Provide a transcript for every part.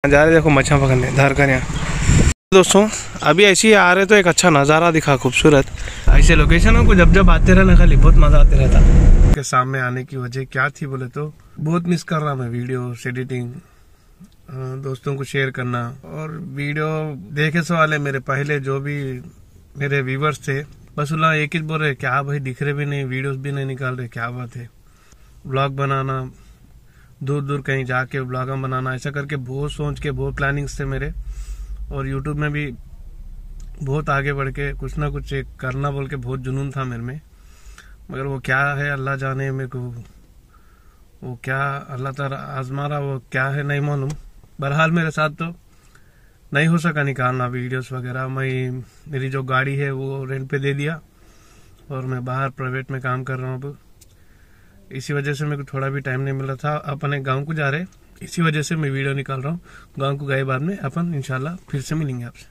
जा रहे देखो मच्छा पकड़ने धार का यहाँ। दोस्तों अभी ऐसे ही आ रहे तो एक अच्छा नज़ारा दिखा खूबसूरत। ऐसे लोकेशनों को जब जब आते रहना खाली बहुत मज़ा आते रहता। के सामने आने की वजह क्या थी बोले तो बहुत मिस कर रहा मैं वीडियो एडिटिंग, दोस्तों को शेयर करना और वीडियो देखे सो वाले मेरे पहले जो भी मेरे व्यूवर्स थे बस उला एक ही बोल रहे क्या भाई दिख रहे भी नहीं, वीडियोस भी नहीं निकाल रहे, क्या बात है। ब्लॉग बनाना, दूर दूर कहीं जाके ब्लॉग बनाना, ऐसा करके बहुत सोच के बहुत प्लानिंग्स थे मेरे। और यूट्यूब में भी बहुत आगे बढ़ के कुछ ना कुछ एक करना बोल के बहुत जुनून था मेरे में, मगर वो क्या है अल्लाह जाने। मेरे को वो क्या अल्लाह ताला आजमा रहा वो क्या है नहीं मालूम। बहरहाल मेरे साथ तो नहीं हो सका निकालना वीडियोस वगैरह। मेरी जो गाड़ी है वो रेंट पे दे दिया और मैं बाहर प्राइवेट में काम कर रहा हूँ अब। इसी वजह से मेरे को थोड़ा भी टाइम नहीं मिला था। अपने गांव को जा रहे, इसी वजह से मैं वीडियो निकाल रहा हूँ। गांव को गए बाद में अपन इंशाल्लाह फिर से मिलेंगे आपसे।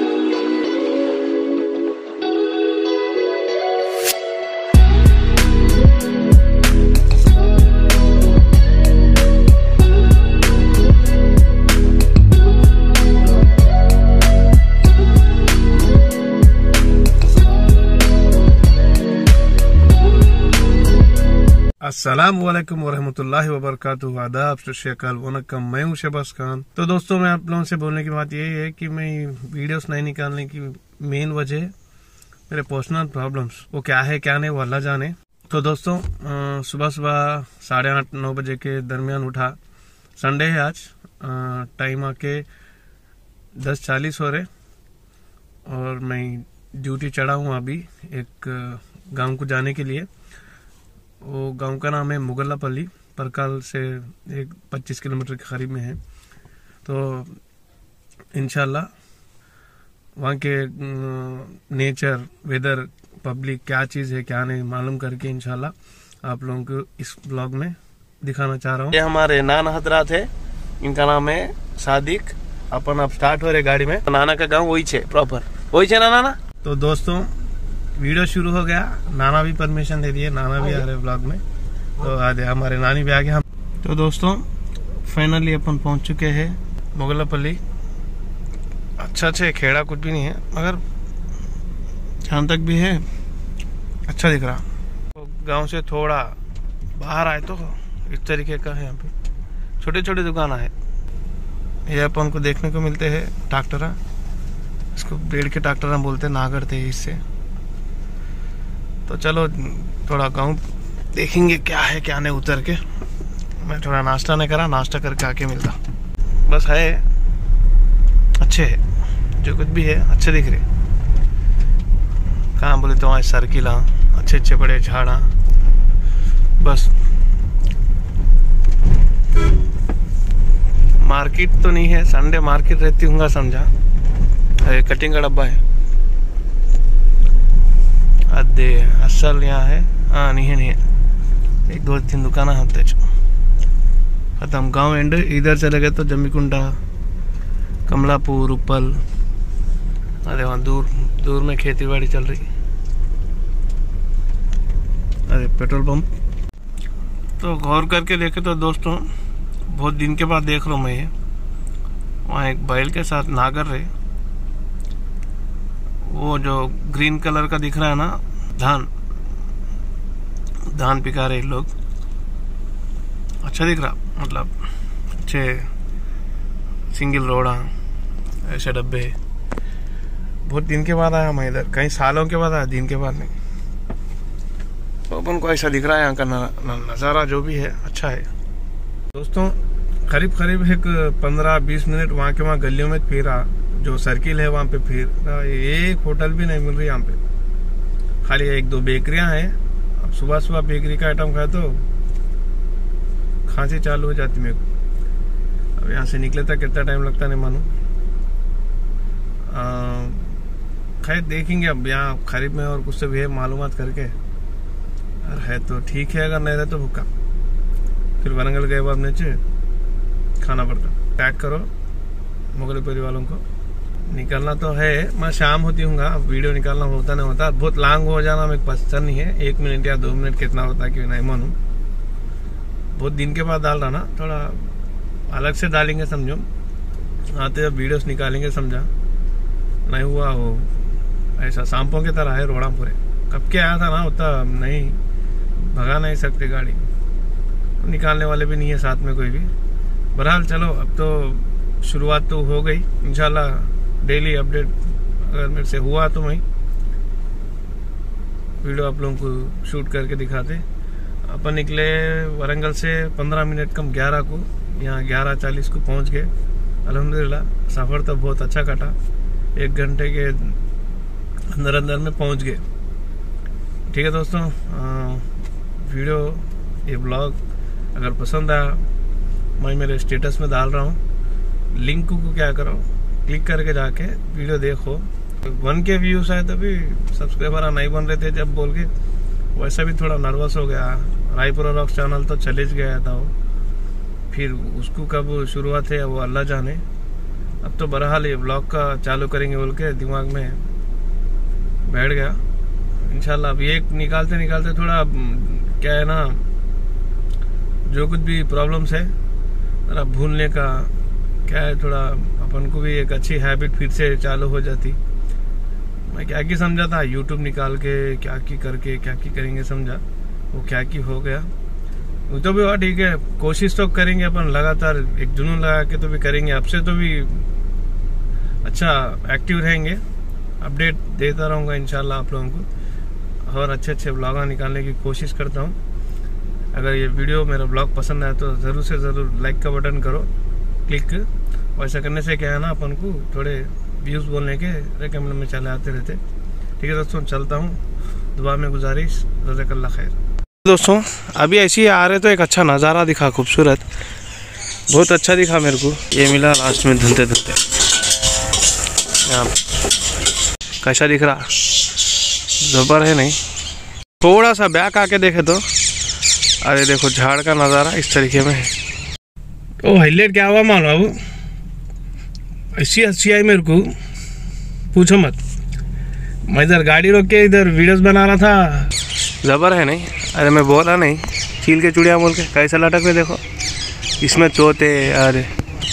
अस्सलामुअलैकुम वरहमतुल्लाहि वबरकातुहू। आदाब, सत श्री अकाल, वनक्कम। मैं हूं शहबाज खान। तो दोस्तों मैं आप लोगों से बोलने की बात यही है कि मैं वीडियोस नहीं निकालने की मेन वजह मेरे पर्सनल प्रॉब्लम्स, वो क्या है क्या नहीं वो अल्लाह जाने। तो दोस्तों सुबह सुबह 8:30-9 बजे के दरमियान उठा। संडे है आज, टाइम आके 10:40 हो रहे और मैं ड्यूटी चढ़ा हूँ अभी एक गाँव को जाने के लिए। वो गांव का नाम है मुगल्लापल्ली, परकाल से 25 किलोमीटर के करीब में है। तो इंशाल्लाह वहाँ के नेचर, वेदर, पब्लिक क्या चीज़ है क्या नहीं मालूम करके इंशाल्लाह आप लोगों को इस ब्लॉग में दिखाना चाह रहा हूँ। ये हमारे नाना हजरात है, इनका नाम है सादिक। अपन अब स्टार्ट हो रहे गाड़ी में। नाना का गाँव वही है, प्रॉपर वही है ना नाना। तो दोस्तों वीडियो शुरू हो गया, नाना भी परमिशन दे दिए, नाना भी आ रहे ब्लॉग में। तो आधे हमारे नानी भी आ गए। तो दोस्तों फाइनली अपन पहुंच चुके हैं मुगल्लापल्ली। अच्छा खेड़ा कुछ भी नहीं है मगर जहाँ तक भी है अच्छा दिख रहा। तो गांव से थोड़ा बाहर आए तो इस तरीके का है, यहाँ पे छोटे छोटे दुकान है। ये अपन को देखने को मिलते हैं ट्रैक्टर, इसको बेड़ के ट्रैक्टर बोलते हैं, नागर थे इससे। तो चलो थोड़ा गाँव देखेंगे क्या है क्या नहीं उतर के। मैं थोड़ा नाश्ता नहीं करा, नाश्ता करके आके मिलता। बस है अच्छे है, जो कुछ भी है अच्छे दिख रहे। कहाँ बोले तो वहाँ सर्किल, अच्छे अच्छे बड़े झाड़ा। बस मार्केट तो नहीं है, संडे मार्केट रहती हूँ समझा। अरे कटिंग का डब्बा है अदे असल यहाँ है। हाँ नहीं है 1-2-3 दुकान होते खत्म। गांव एंड इधर चले गए तो जमीकुंडा, कमलापुर, उपल। अरे वहाँ दूर दूर में खेती बाड़ी चल रही। अरे पेट्रोल पंप। तो गौर करके देखे तो दोस्तों बहुत दिन के बाद देख रहा हूँ मैं ये। वहाँ एक बैल के साथ नागर रहे, वो जो ग्रीन कलर का दिख रहा है ना, धान पिका रहे लोग। अच्छा दिख रहा, मतलब अच्छे सिंगल रोड़ा, ऐसे डब्बे। बहुत दिन के बाद आया मैं इधर, कई सालों के बाद आया, दिन के बाद नहीं। तो अपन को ऐसा दिख रहा है यहाँ का नज़ारा जो भी है अच्छा है। दोस्तों करीब करीब एक 15-20 मिनट वहाँ के वहाँ गलियों में फिरा, जो सर्किल है वहाँ पे फिर एक होटल भी नहीं मिल रही यहाँ पे, खाली 1-2 बेकरियाँ हैं। अब सुबह सुबह बेकरी का आइटम खाए तो खांसी चालू हो जाती मेरे को। अब यहाँ से निकले था कितना टाइम लगता नहीं मालूम। खैर देखेंगे अब यहाँ करीब में और कुछ से भी है मालूमात करके। अगर है तो ठीक है, अगर नहीं रहे तो भूखा फिर वरंगल गए बाद नीचे खाना पड़ता। पैक करो मुगल्लापल्ली वालों को, निकलना तो है। मैं शाम होती हूँ, अब वीडियो निकालना होता नहीं होता, बहुत लॉन्ग हो जाना मेरे पसंद नहीं है। 1 मिनट या 2 मिनट कितना होता है कि नहीं मालूम। बहुत दिन के बाद डाल रहा ना, थोड़ा अलग से डालेंगे समझो। आते अब वीडियोस निकालेंगे, समझा नहीं हुआ वो ऐसा सांपों की तरह है रोड़ा पूरे। कब के आया था ना, उतना नहीं भगा नहीं सकते गाड़ी, निकालने वाले भी नहीं है साथ में कोई भी। बहरहाल चलो अब तो शुरुआत तो हो गई, इंशाल्लाह डेली अपडेट अगर मेरे से हुआ तो मैं वीडियो आप लोगों को शूट करके दिखाते। अपन निकले वरंगल से 15 मिनट कम 11 को, यहाँ 11:40 को पहुँच गए। अल्हम्दुलिल्लाह सफ़र तो बहुत अच्छा कटा, 1 घंटे के अंदर अंदर में पहुँच गए। ठीक है दोस्तों, वीडियो ये ब्लॉग अगर पसंद आया, मैं मेरे स्टेटस में डाल रहा हूँ, लिंक को क्या करो क्लिक करके जाके वीडियो देखो। 1K व्यूज आए तभी सब्सक्राइबर नहीं बन रहे थे जब बोल के, वैसा भी थोड़ा नर्वस हो गया। रायपुर रॉक्स चैनल तो चले गया था वो, फिर उसको कब शुरुआत है वो अल्लाह जाने। अब तो बहरहाल ये ब्लॉग का चालू करेंगे बोल के दिमाग में बैठ गया। इंशाल्लाह अब ये निकालते निकालते थोड़ा क्या है ना, जो कुछ भी प्रॉब्लम्स है जरा भूलने का क्या है, थोड़ा अपन को भी एक अच्छी हैबिट फिर से चालू हो जाती। मैं क्या की समझा था यूट्यूब निकाल के क्या की करके क्या की करेंगे, समझा वो क्या की हो गया। वो तो भी हुआ ठीक है, कोशिश तो करेंगे अपन लगातार, एक जुनून लगा के तो भी करेंगे। आपसे तो भी अच्छा एक्टिव रहेंगे, अपडेट देता रहूँगा इंशाल्लाह आप लोगों को, और अच्छे अच्छे ब्लॉग निकालने की कोशिश करता हूँ। अगर ये वीडियो मेरा ब्लॉग पसंद आए तो ज़रूर से ज़रूर लाइक का बटन करो क्लिक। वैसा करने से क्या है ना, अपन को थोड़े व्यूज़ बोलने के रिकमेंड में चले आते रहते। ठीक है दोस्तों, चलता हूँ, दुआ में गुजारिश, जज़ाकल्लाह खैर। दोस्तों अभी ऐसे ही आ रहे तो एक अच्छा नज़ारा दिखा, खूबसूरत, बहुत अच्छा दिखा मेरे को। ये मिला लास्ट में धुलते धुलते, यहाँ कैसा दिख रहा, ज़बर है नहीं। थोड़ा सा बैक आके देखे तो अरे देखो झाड़ का नज़ारा इस तरीके में है। ओ हाईलाइट क्या हुआ मालूम बाबू, ऐसी हंसी आई मेरे को पूछो मत। मैं इधर गाड़ी रोक के इधर वीडियोस बना रहा था, ज़बर है नहीं। अरे मैं बोला नहीं, चील के चुड़िया बोल के कैसा लटक रहे देखो। इसमें तोते, अरे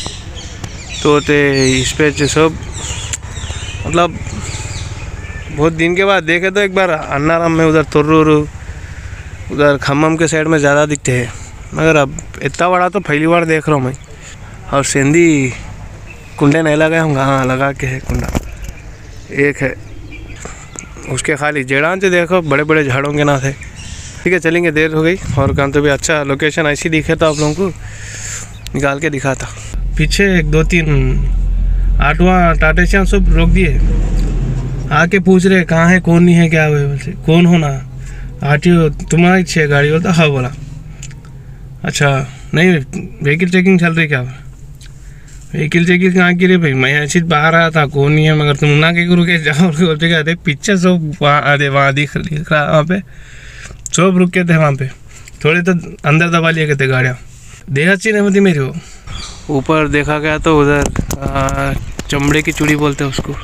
तोते इस पे सब, मतलब बहुत दिन के बाद देखे तो एक बार अन्नाराम में उधर तुर्रू उधर खम्मम के साइड में ज़्यादा दिखते हैं, मगर अब इतना बड़ा तो पहली बार देख रहा हूँ मैं। और सेंधी कुंडे नहीं लगाए होंगे, हाँ लगा के है कुंडा एक है, उसके खाली जेड़ान से देखो बड़े बड़े झाड़ों के ना थे। ठीक है चलेंगे, देर हो गई और कहाँ तो भी अच्छा लोकेशन ऐसी दिखे तो आप लोगों को निकाल के दिखा था। पीछे 1-2-3 ऑटोआ टाटा श्याम सब रोक दिए, आके पूछ रहे कहाँ है कौन नहीं है क्या हुए, बोलते कौन होना आरटीओ तुम्हारी अच्छी है गाड़ी, बोलता हाँ। बोला अच्छा नहीं व्हीकल चेकिंग चल रही क्या, व्हीकल चेकिंग कहाँ की रे भाई, मैं ऐसे बाहर आया था कौन नहीं है, मगर तुम ना के रुके जाओ बोलते क्या थे पीछे सब वहाँ दिख रहा, वहाँ पे सब रुक के थे, वहाँ पे थोड़े तो अंदर दबा लिए थे गाड़ियाँ। देह अच्छी नहीं होती मेरी। वो ऊपर देखा गया तो उधर चमड़े की चूड़ी बोलते हैं उसको,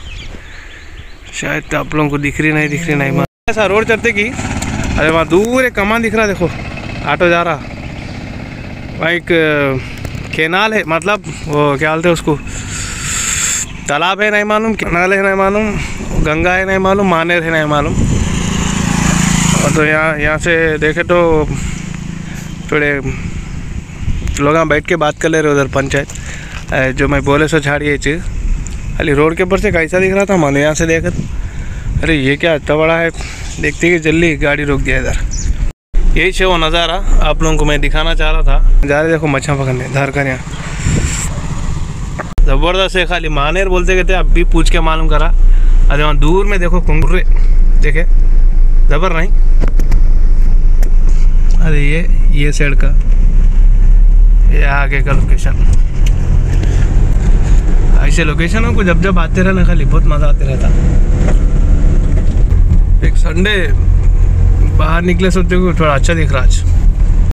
शायद आप लोगों को दिख रही नहीं। ऐसा रोड चलते की, अरे वहाँ दूर एक कमान दिख रहा, देखो ऑटो जा रहा, वहाँ एक केनाल है, मतलब वो क्या बोलते हैं उसको, तालाब है नहीं मालूम, केनाल है नहीं मालूम, गंगा है नहीं मालूम, मानेर है नहीं मालूम। और तो यहाँ से देखे तो थोड़े लोग बैठ के बात कर ले रहे उधर पंचायत, जो मैं बोले सो झाड़ी ये चीज़ खाली रोड के ऊपर से कैसा दिख रहा था मानो, यहाँ से देखे तो अरे ये क्या इतना बड़ा है, देखते कि जल्दी गाड़ी रोक दिया इधर। यही से वो नज़ारा आप लोगों को मैं दिखाना चाह रहा था। जा रहे देखो मच्छा पकड़ने धार कर, यहाँ ज़बरदस्त है, खाली मानेर बोलते कहते, अब भी पूछ के मालूम करा। अरे वहाँ दूर में देखो कुंगुर्रे देखे, ज़बर नहीं। अरे ये साइड का, ये आगे का लोकेशन, ऐसे लोकेशनों को जब जब आते रहना खाली बहुत मज़ा आते रहता। एक संडे बाहर निकले सोचते को थोड़ा अच्छा दिख रहा आज।